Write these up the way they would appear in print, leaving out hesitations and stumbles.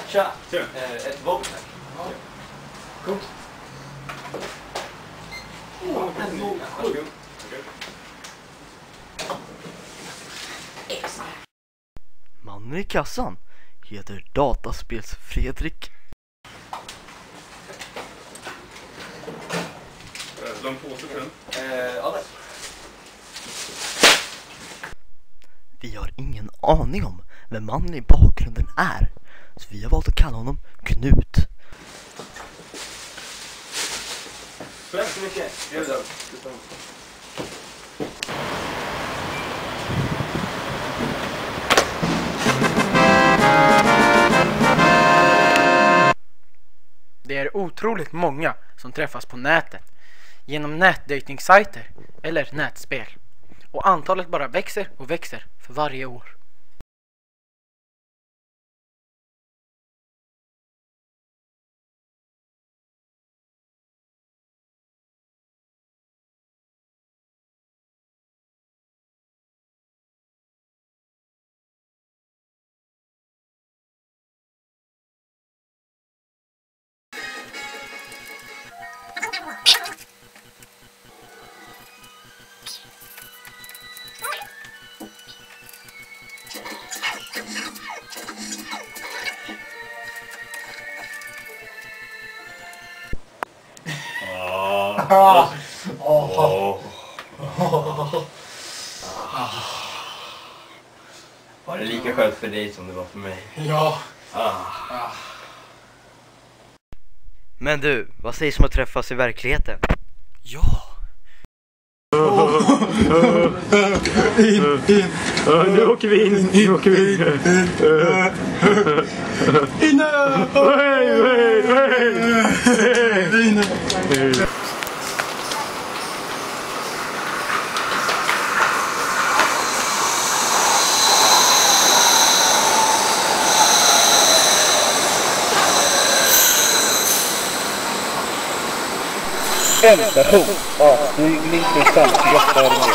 Tja! Tja. Ett vogue tack. Ja. Coolt. En vogue. Varsågod. Mannen i kassan heter Dataspels Fredrik. Lång påse för den. Ja, där. Vi har ingen aning om vem mannen i bakgrunden är, så vi har valt att kalla honom Knut. Tack så mycket. Det är otroligt många som träffas på nätet genom nätdating-sajter eller nätspel. Och antalet bara växer och växer för varje år. Var det lika skönt för dig som det var för mig? Ja. Men du, vad sägs om att träffas i verkligheten? Ja! Nu åker vi in. En station avstigning för samtliga färger.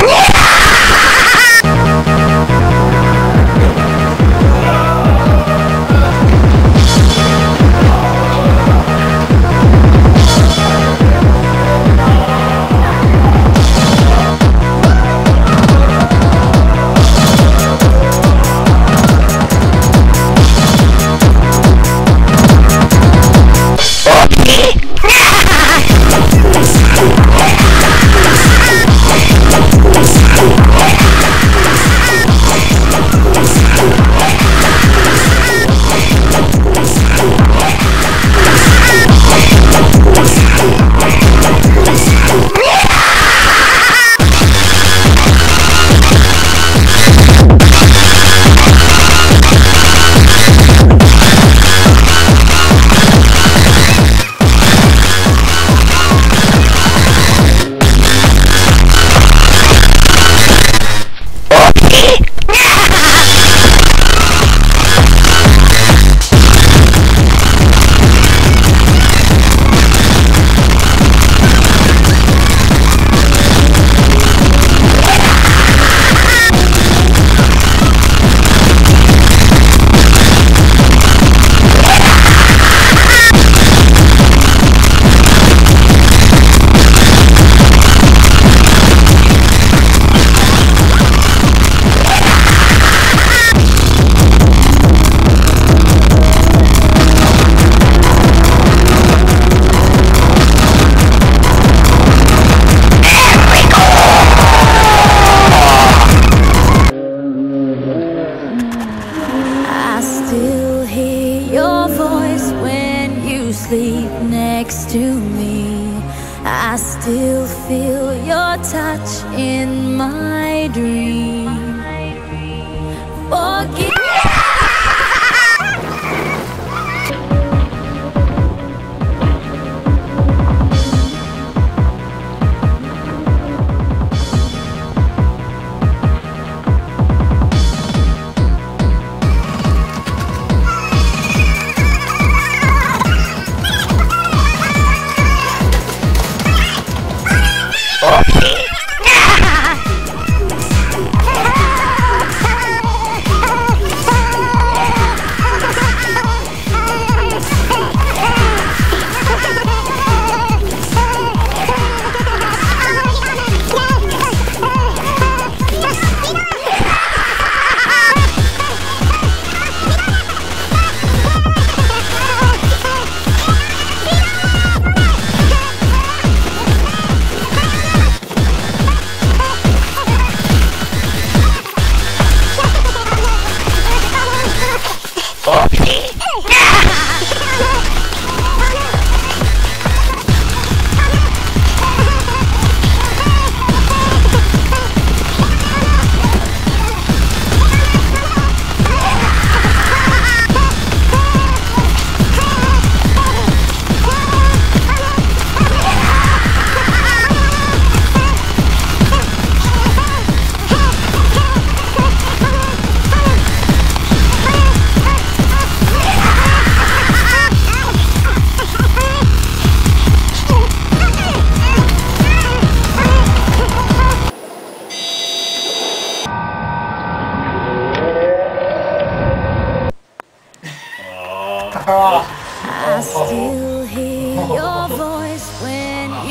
Sleep next to me. I still feel your touch in my dream. Forgive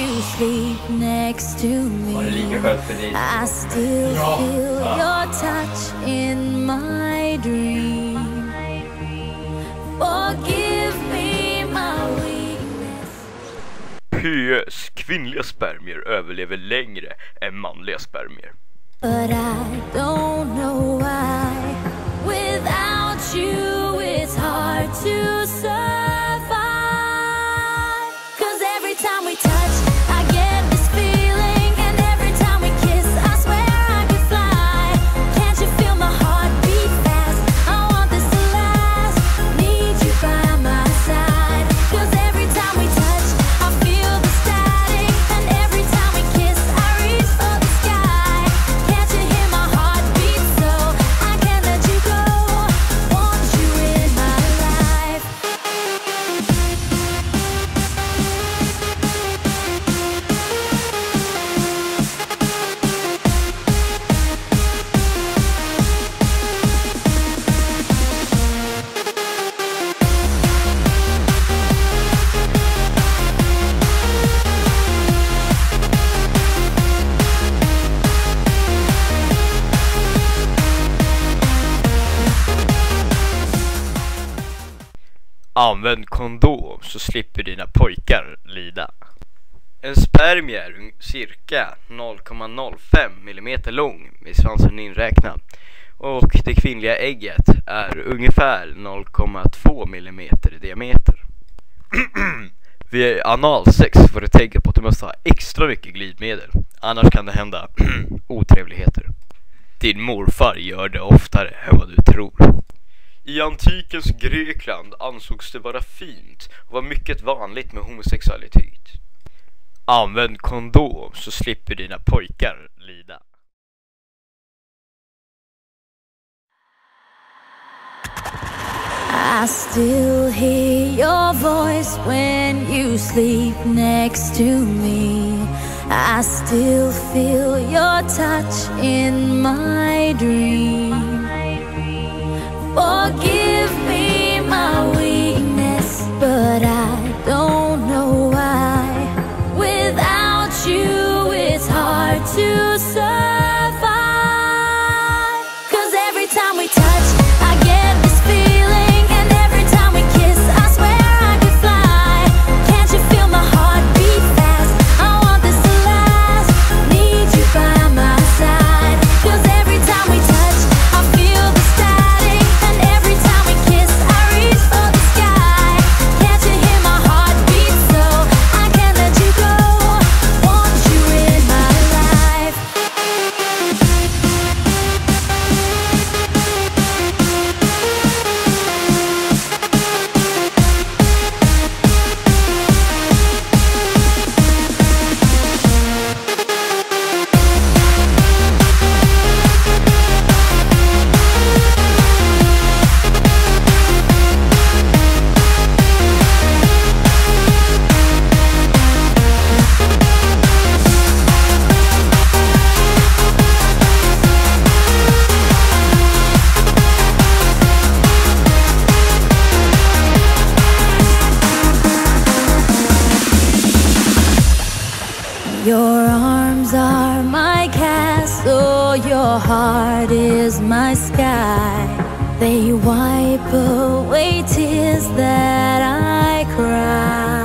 you sleep next to Var det me, lika skönt för dig I som det var för mig? still feel your touch in my dream. Forgive me my weakness. PS. Kvinnliga spermier överlever längre än manliga spermier. But I don't know why. Without you it's hard to survive. 'Cause every time we touch I get this feeling, and every time we kiss I swear I could fly. Can't you feel my heart beat fast? I want this to last. Need you by my side. 'Cause every time we touch I feel the static, and every time we kiss I reach for the sky. Can't you hear my heart beat so I can't let you go? Want you in my life. Använd kondom så slipper dina pojkar lida. En spermie är cirka 0,05 mm lång med svansen inräknad. Och det kvinnliga ägget är ungefär 0,2 mm i diameter. Vid analsex får du tänka på att du måste ha extra mycket glidmedel. Annars kan det hända otrevligheter. Din morfar gör det oftare än vad du tror. I antikens Grekland ansågs det vara fint och var mycket vanligt med homosexualitet. Använd kondom så slipper dina pojkar lida. I still hear your voice when you sleep next to me. I still feel your touch in my dream. Forgive me my weakness, but I don't know why. Without you it's hard to survive. 'Cause every time we touch I get this feeling, and every time we kiss I swear I could fly. Can't you feel my heart beat fast? I want this to last. Need you by my side. 'Cause every time we touch I feel the static, and every time we kiss I reach for the sky. Can't you hear my heart beat so I can't let you go? Want you in my life. Your arms are my castle, your heart is my sky. They wipe away tears that I cry.